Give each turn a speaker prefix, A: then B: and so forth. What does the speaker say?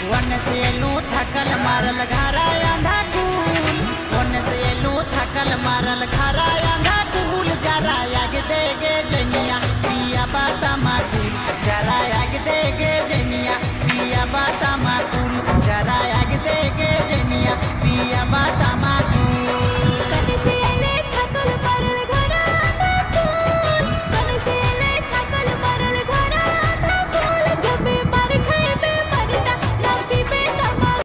A: वन से लू थकल मारल घरा आंधा कूल वन से लू थकल मारल घरा आंधा कूल जरा आग देगे जनी